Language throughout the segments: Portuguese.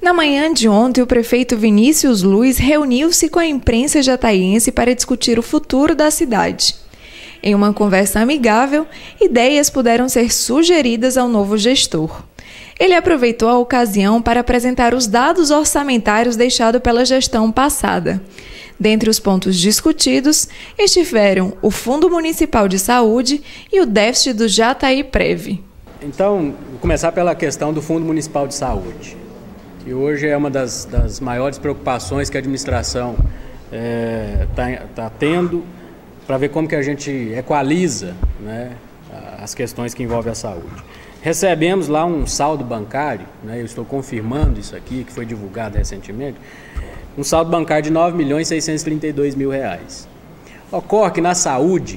Na manhã de ontem, o prefeito Vinícius Luiz reuniu-se com a imprensa jataiense para discutir o futuro da cidade. Em uma conversa amigável, ideias puderam ser sugeridas ao novo gestor. Ele aproveitou a ocasião para apresentar os dados orçamentários deixados pela gestão passada. Dentre os pontos discutidos, estiveram o Fundo Municipal de Saúde e o déficit do Jataiprev. Então, vou começar pela questão do Fundo Municipal de Saúde, que hoje é uma das maiores preocupações que a administração está tendo para ver como que a gente equaliza, né, as questões que envolvem a saúde. Recebemos lá um saldo bancário, né, eu estou confirmando isso aqui, que foi divulgado recentemente, um saldo bancário de R$ 9.632.000. Ocorre que na saúde,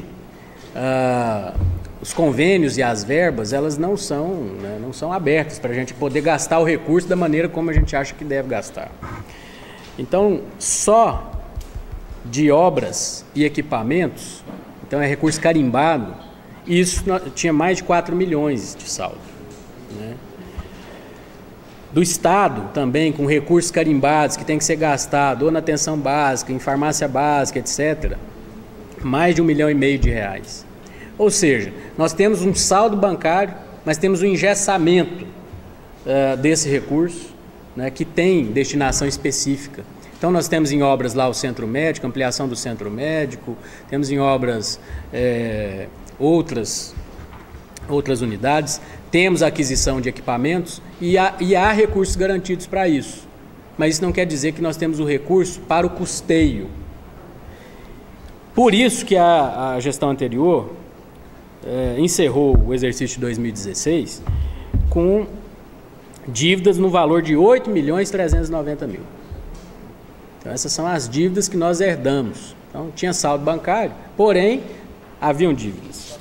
os convênios e as verbas, elas não são abertas para a gente poder gastar o recurso da maneira como a gente acha que deve gastar. Então, só de obras e equipamentos, então é recurso carimbado, isso tinha mais de 4 milhões de saldo, né? Do Estado também, com recursos carimbados que tem que ser gastado ou na atenção básica, em farmácia básica, etc., mais de R$ 1,5 milhão. Ou seja, nós temos um saldo bancário, mas temos um engessamento desse recurso, né, que tem destinação específica. Então nós temos em obras lá o centro médico, ampliação do centro médico, temos em obras outras unidades, temos a aquisição de equipamentos e há recursos garantidos para isso. Mas isso não quer dizer que nós temos o recurso para o custeio. Por isso que a gestão anterior encerrou o exercício de 2016 com dívidas no valor de R$ 8.390.000. Então essas são as dívidas que nós herdamos. Então tinha saldo bancário, porém haviam dívidas.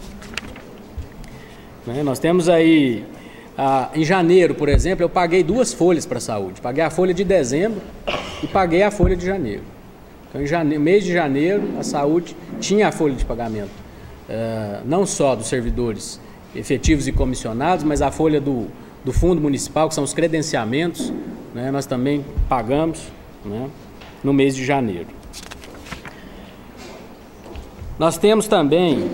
Nós temos aí, em janeiro, por exemplo, eu paguei 2 folhas para a saúde. Paguei a folha de dezembro e paguei a folha de janeiro. Então, em mês de janeiro, a saúde tinha a folha de pagamento, não só dos servidores efetivos e comissionados, mas a folha do Fundo Municipal, que são os credenciamentos, né, nós também pagamos, né, no mês de janeiro. Nós temos também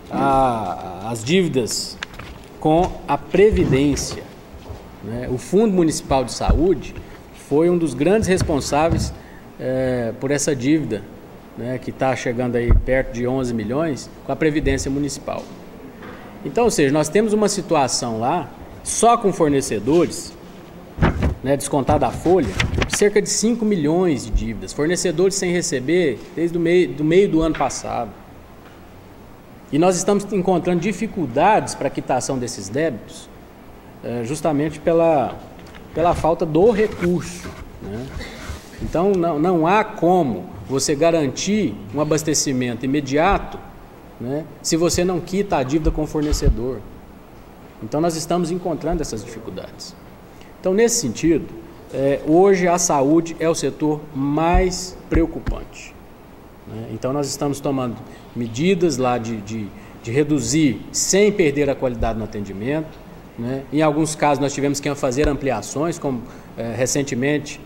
as dívidas com a Previdência, né? O Fundo Municipal de Saúde foi um dos grandes responsáveis por essa dívida, né, que está chegando aí perto de 11 milhões com a Previdência Municipal. Então, ou seja, nós temos uma situação lá, só com fornecedores, né, descontada a folha, cerca de 5 milhões de dívidas, fornecedores sem receber desde o meio do ano passado. E nós estamos encontrando dificuldades para a quitação desses débitos, justamente pela falta do recurso, né? Então não há como você garantir um abastecimento imediato, né, se você não quita a dívida com o fornecedor. Então nós estamos encontrando essas dificuldades. Então, nesse sentido, hoje a saúde é o setor mais preocupante, né? Então nós estamos tomando medidas lá de reduzir sem perder a qualidade no atendimento, né? Em alguns casos nós tivemos que fazer ampliações, como recentemente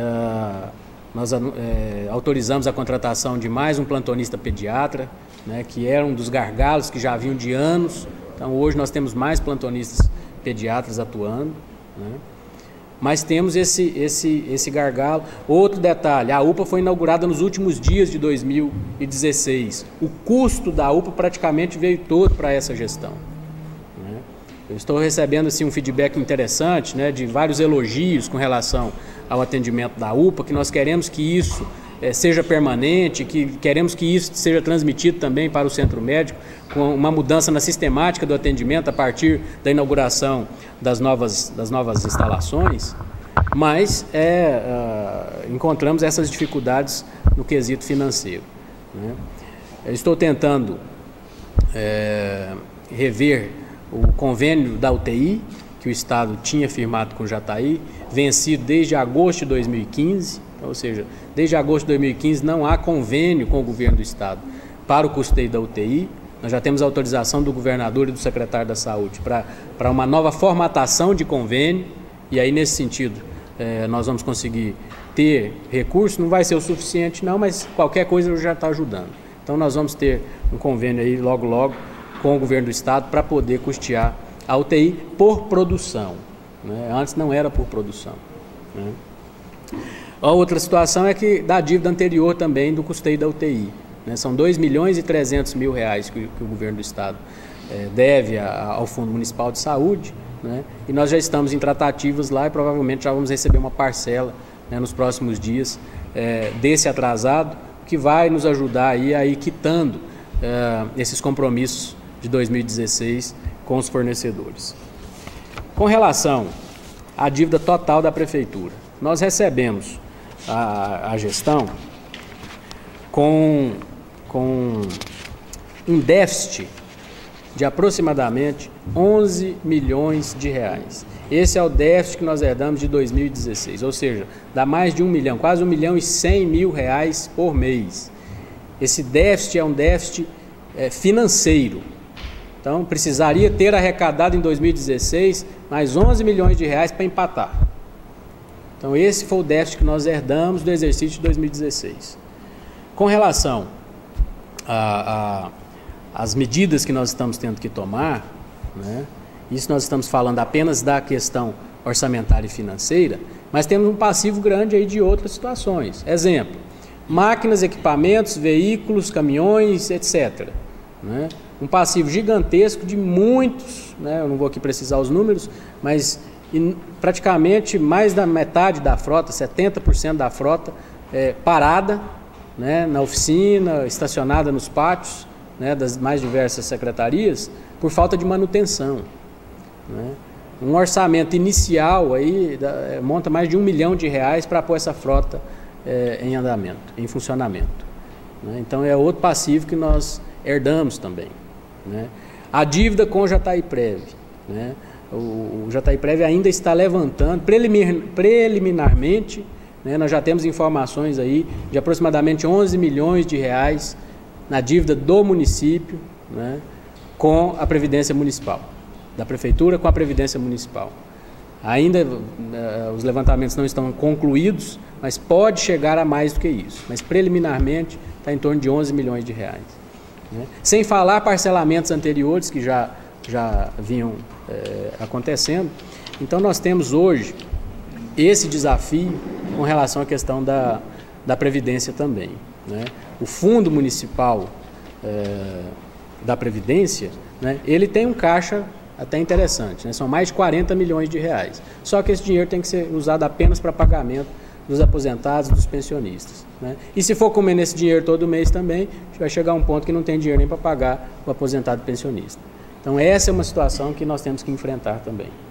nós autorizamos a contratação de mais um plantonista pediatra, né, que era um dos gargalos que já vinham de anos. Então hoje nós temos mais plantonistas pediatras atuando, né? Mas temos esse gargalo. Outro detalhe, a UPA foi inaugurada nos últimos dias de 2016. O custo da UPA praticamente veio todo para essa gestão, né? Eu estou recebendo assim, um feedback interessante, né, de vários elogios com relação ao atendimento da UPA, que nós queremos que isso seja permanente, que queremos que isso seja transmitido também para o centro médico, com uma mudança na sistemática do atendimento a partir da inauguração das novas instalações, mas encontramos essas dificuldades no quesito financeiro, né? Eu estou tentando rever o convênio da UTI, que o Estado tinha firmado com o Jataí, vencido desde agosto de 2015, ou seja, desde agosto de 2015 não há convênio com o governo do Estado para o custeio da UTI. Nós já temos autorização do governador e do secretário da Saúde para uma nova formatação de convênio, e aí nesse sentido nós vamos conseguir ter recurso, não vai ser o suficiente não, mas qualquer coisa já está ajudando. Então nós vamos ter um convênio aí logo logo com o governo do estado para poder custear a UTI por produção, né? Antes não era por produção, né? A outra situação é que da dívida anterior também do custeio da UTI, né? São 2.300.000 reais que o governo do estado deve ao Fundo Municipal de Saúde, né? E nós já estamos em tratativas lá e provavelmente já vamos receber uma parcela, né, nos próximos dias desse atrasado, que vai nos ajudar aí a ir quitando esses compromissos de 2016 com os fornecedores. Com relação à dívida total da Prefeitura, nós recebemos a gestão com um déficit de aproximadamente 11 milhões de reais. Esse é o déficit que nós herdamos de 2016, ou seja, dá mais de 1 milhão, quase 1.100.000 reais por mês. Esse déficit é um déficit financeiro. Então, precisaria ter arrecadado em 2016 mais 11 milhões de reais para empatar. Então, esse foi o déficit que nós herdamos do exercício de 2016. Com relação às medidas que nós estamos tendo que tomar, né, isso nós estamos falando apenas da questão orçamentária e financeira, mas temos um passivo grande aí de outras situações. Exemplo, máquinas, equipamentos, veículos, caminhões, etc., né? Um passivo gigantesco de muitos, né? Eu não vou aqui precisar os números, mas praticamente mais da metade da frota, 70% da frota parada, né, na oficina, estacionada nos pátios, né, das mais diversas secretarias, por falta de manutenção, né? Um orçamento inicial aí monta mais de 1 milhão de reais para pôr essa frota em andamento, em funcionamento, né? Então é outro passivo que nós herdamos também, né? A dívida com o Jataiprev, né? O Jataiprev ainda está levantando preliminarmente, né? Nós já temos informações aí de aproximadamente 11 milhões de reais na dívida do município, né, com a Previdência Municipal, da Prefeitura com a Previdência Municipal. Ainda os levantamentos não estão concluídos, mas pode chegar a mais do que isso. Mas preliminarmente está em torno de 11 milhões de reais, né? Sem falar parcelamentos anteriores que já vinham acontecendo. Então nós temos hoje esse desafio com relação à questão da Previdência também, né? O Fundo Municipal da Previdência, né, ele tem um caixa até interessante, né? São mais de 40 milhões de reais. Só que esse dinheiro tem que ser usado apenas para pagamento dos aposentados e dos pensionistas, né? E se for comer nesse dinheiro todo mês também, a gente vai chegar a um ponto que não tem dinheiro nem para pagar o aposentado e pensionista. Então essa é uma situação que nós temos que enfrentar também.